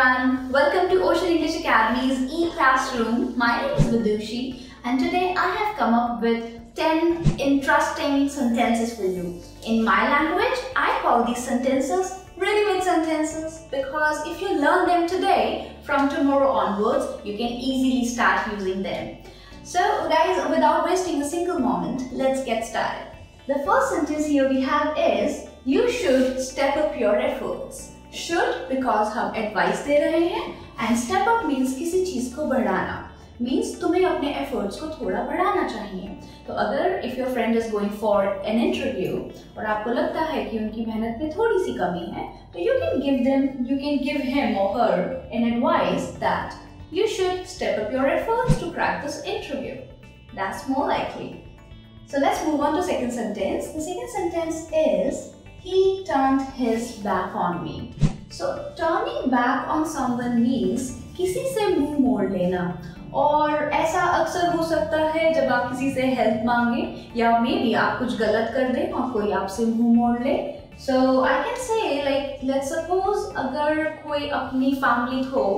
everyone, welcome to Ocean English Academy's e-classroom. My name is Vidushi and today I have come up with 10 interesting sentences for you. In my language, I call these sentences ready-made sentences because if you learn them today, from tomorrow onwards, you can easily start using them. So guys, without wasting a single moment, let's get started. The first sentence here we have is, you should step up your efforts. Should because हम advice दे रहे हैं and step up means किसी चीज को बढ़ाना, means तुम्हें अपने efforts को थोड़ा बढ़ाना चाहिए. तो अगर if your friend is going for an interview और आपको लगता है कि उनकी मेहनत में थोड़ी सी कमी है, तो you can give him or her an advice that you should step up your efforts to crack this interview. That's more likely. So let's move on to second sentence. The second sentence is, he turned his back on me. So turning back on someone means किसी से मुंह मोड़ लेना. और ऐसा अक्सर हो सकता है जब आप किसी से हेल्प मांगे या maybe आप कुछ गलत कर दें और कोई आपसे मुंह मोड़ ले. So I can say like let's suppose अगर कोई अपनी फैमिली को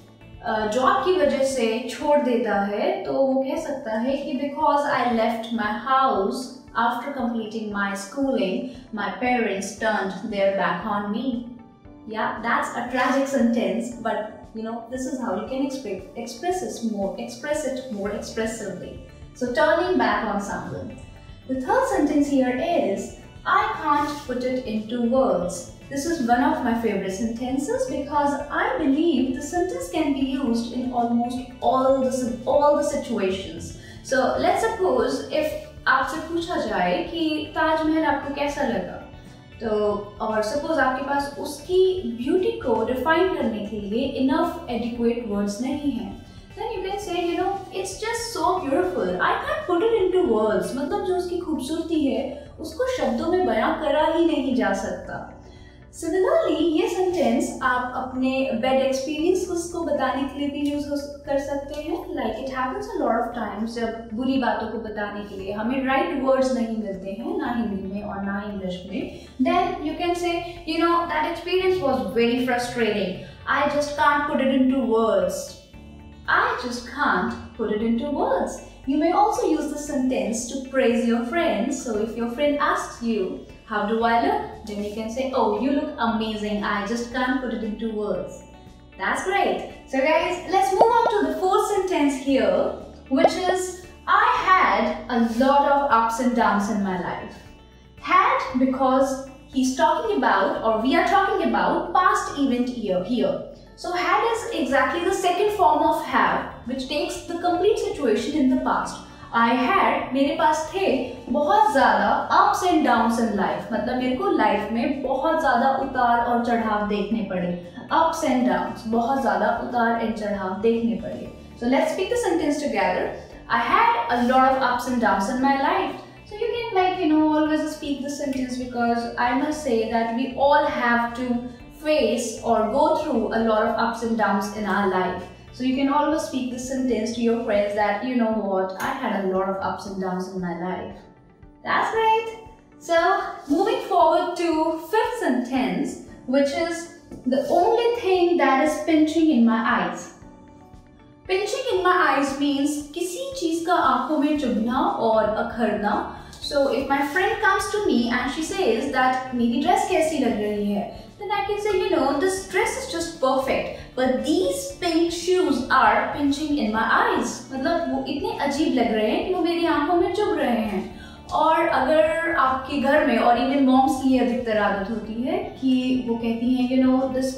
जॉब की वजह से छोड़ देता है तो वो कह सकता है कि because I left my house after completing my schooling, my parents turned their back on me. Yeah, that's a tragic sentence, but you know, this is how you can express it more expressively. So turning back on someone. The third sentence here is, I can't put it into words. This is one of my favorite sentences because I believe the sentence can be used in almost all the situations. So let's suppose if आपसे पूछा जाए कि ताजमहल आपको कैसा लगा, तो और suppose आपके पास उसकी ब्यूटी को डिफाइन करने के लिए इनफ एडिक्वेट वर्ड्स नहीं है, then you can say, you know, it's just so beautiful. I can't put it into words. मतलब जो उसकी खूबसूरती है उसको शब्दों में बयां करा ही नहीं जा सकता. Similarly, ये सेंटेंस आप अपने बैड एक्सपीरियंस को बताने के लिए भी यूज कर सकते हैं. Like it happens a lot of times जब बुरी बातों को बताने के लिए हमें right words नहीं मिलते हैं, ना हिंदी में और ना इंग्लिश में. Then you can say, you know, that experience was very frustrating. I just can't put it into words. I just can't put it into words. You may also use the sentence to praise your friend. So if your friend asks you, how do I look? Then you can say, oh, you look amazing. I just can't put it into words. That's great. So guys, let's move on to the fourth sentence here, which is, I had a lot of ups and downs in my life. Had because he's talking about, or we are talking about, past event here. So had is exactly the second form of have, which takes the complete situation in the past. I had, मेरे पास थे बहुत ज़्यादा ups and downs in life. मतलब मेरे को life में बहुत ज़्यादा उतार और चढ़ाव देखने पड़े. Ups and downs, बहुत ज़्यादा उतार and चढ़ाव देखने पड़े. So let's speak the sentence together. I had a lot of ups and downs in my life. So you can, like, you know, always speak the sentence because I must say that we all have to face or go through a lot of ups and downs in our life. So you can always speak this sentence to your friends that, you know what, I had a lot of ups and downs in my life. That's right. So moving forward to fifth sentence, which is, the only thing that is pinching in my eyes. Pinching in my eyes means किसी चीज का आंखों में चुभना और अखरना. So if my friend comes to me and she says that मेरी dress कैसी लग रही है, then I can say, you know, this dress is just perfect, but these pink shoes are pinching in my eyes. मतलब वो इतने अजीब लग रहे हैं कि वो मेरी आंखों में चुभ रहे हैं. और अगर आपके घर में, और इवन मॉम्स की अधिकतर आदत होती है कि वो कहती हैं, you know, this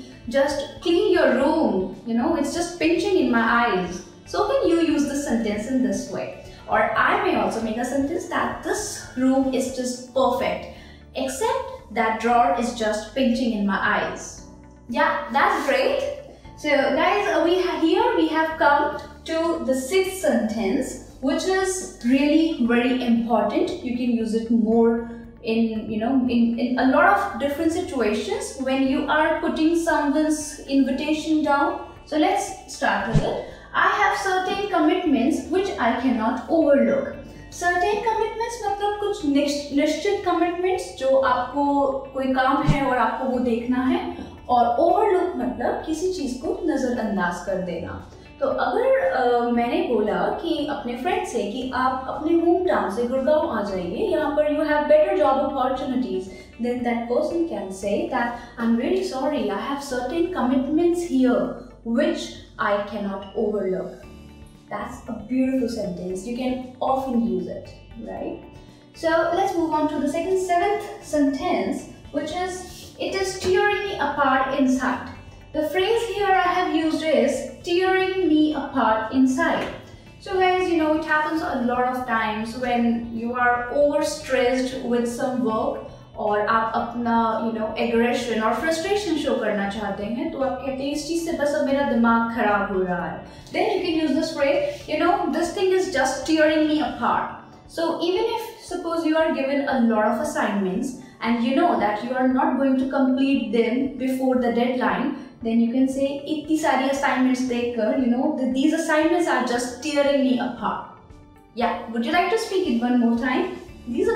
just clean your room, you know, it's just pinching in my eyes. So can you use the sentence in this way? Or I may also make a sentence that this room is just perfect, except that drawer is just pinching in my eyes. Yeah, that's great. So guys, we have come to the sixth sentence, which is really very important. You can use it more in, you know, in a lot of different situations when you are putting someone's invitation down. So let's start with it. I have certain commitments which I cannot overlook. Certain commitments मतलब कुछ निश्चित commitments जो आपको कोई काम है और आपको वो देखना है, और ओवरलुक मतलब किसी चीज़ को नज़रअंदाज कर देना। तो अगर मैंने बोला कि अपने फ्रेंड से कि आप अपने होम टाउन से गुड़गांव आ जाइए, यहाँ पर you have better job opportunities, then that person can say that I'm really sorry, I have certain commitments here which I cannot overlook. That's a beautiful sentence. You can often use it, right? So let's move on to the seventh sentence, which is, it is tearing me apart inside. The phrase here I have used is tearing me apart inside. So guys, you know, it happens a lot of times when you are overstressed with some work और आप अपना aggression और frustration show करना चाहते हैं, तो आप कहते हैं इस चीज़ से बस अब मेरा दिमाग खराब हो रहा है. Then you can use this phrase, this thing is just tearing me apart. So even if suppose you are given a lot of assignments and you know that you are not going to complete them before the deadline, then you can say इतनी सारी assignments देखकर these assignments are just tearing me apart. Yeah, would you like to speak it one more time? These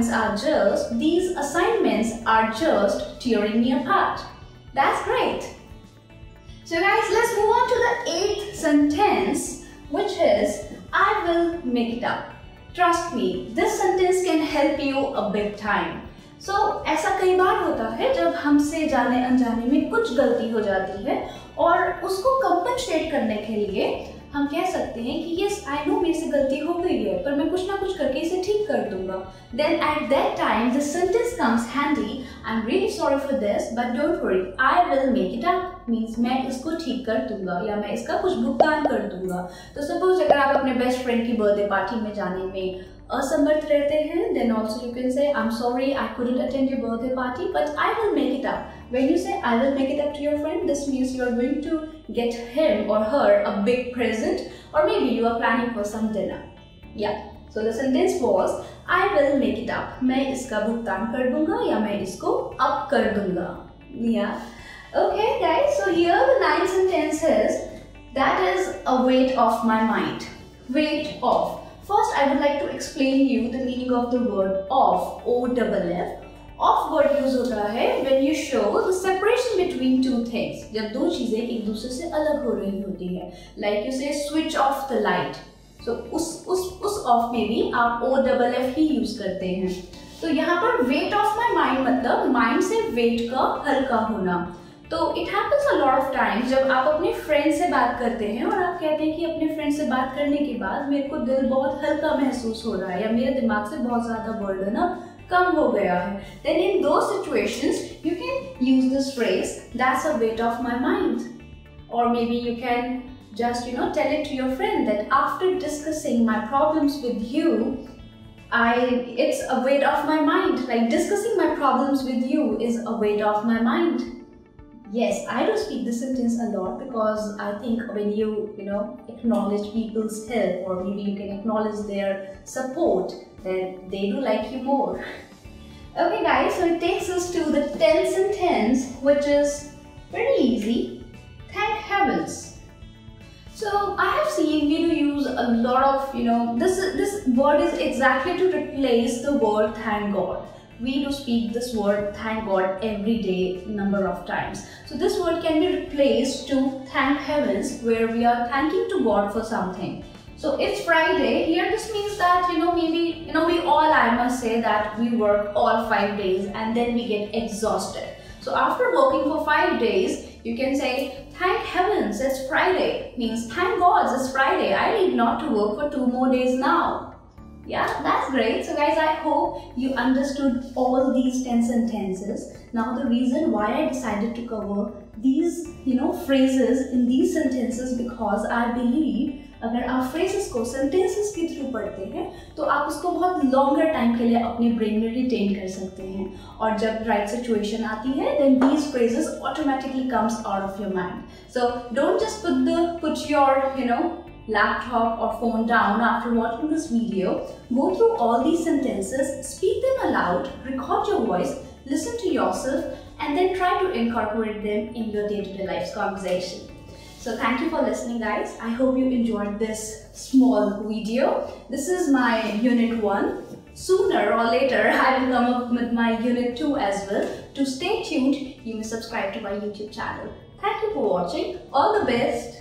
assignments are just tearing me apart. That's great. So guys, let's move on to the 8th sentence, which is, I will make it up. Trust me, this sentence can help you a big time. So ऐसा कई बार होता है जब हमसे जाने अनजाने में कुछ गलती हो जाती है और उसको कंपनसेट करने के लिए हम कह सकते हैं कि yes, I know मेरे से गलती हो गई है, पर मैं कुछ ना कुछ करके इसे ठीक कर दूंगा. Then at that time the sentence comes handy. I'm really sorry for this, but don't worry, I will make it up. Means मैं इसको ठीक कर दूंगा या मैं इसका कुछ भुगतान कर दूंगा. तो सपोज अगर आप अपने बेस्ट फ्रेंड की बर्थडे पार्टी में जाने में असमर्थ रहते हैं, then also you can say I'm sorry I couldn't attend your birthday party, but I will make it up. When you say I will make it up to your friend, this means you are going to get him or her a big present, or maybe you are planning for some dinner. Yeah. So the sentence was I will make it up. मैं इसका भुगतान कर दूंगा या मैं इसको up कर दूंगा. Yeah. Okay guys, so here the 9th sentence is, that is a weight off my mind. Weight off. First, I would like to explain you the meaning of the word off, O-double-F. Off word use होता है when you show the separation between two things. जब दो चीजें एक दूसरे से अलग हो रही होती है. Like you say switch off the light. So उस off में भी आप O-double-F ही use करते हैं. तो यहाँ पर weight off my mind मतलब mind से weight का हल्का होना. तो it happens a lot of times जब आप अपने फ्रेंड से बात करते हैं और आप कहते हैं कि अपने फ्रेंड से बात करने के बाद मेरे को दिल बहुत हल्का महसूस हो रहा है या मेरे दिमाग से बहुत ज़्यादा बर्डन अब कम हो गया है. देन इन दो situations you can use this phrase, that's a weight off my mind. और maybe you can just tell it to your friend that after discussing my problems with you, it's a weight off my mind. Like discussing my problems with you is a weight off my mind. Yes, I do speak this sentence a lot because I think when you acknowledge people's help or maybe you can acknowledge their support, then they do like you more. Okay guys, so it takes us to the 10th sentence, which is very easy. Thank heavens. So I have seen we do use a lot of this word is exactly to replace the word thank God. We do speak this word thank God every day number of times. So this word can be replaced to thank heavens, where we are thanking to God for something. So it's Friday. Here this means that maybe we all, I must say that we work all 5 days and then we get exhausted. So after working for 5 days, you can say thank heavens it's Friday. Means thank God it's Friday. I need not to work for 2 more days now. Yeah, that's great. So guys, I hope you understood all these 10 sentences. Now the reason why I decided to cover these phrases in these sentences, because I believe अगर आप phrases को sentences के through पढ़ते हैं तो आप उसको बहुत longer time के लिए अपने brain में retain कर सकते हैं, और जब right situation आती है then these phrases automatically comes out of your mind. So don't just put your laptop or phone down after watching this video. Go through all these sentences, speak them aloud, record your voice, listen to yourself, and then try to incorporate them in your day-to-day life's conversation. So thank you for listening guys. I hope you enjoyed this small video. This is my unit 1. Sooner or later, I will come up with my Unit 2 as well. To stay tuned, you may subscribe to my YouTube channel. Thank you for watching. All the best.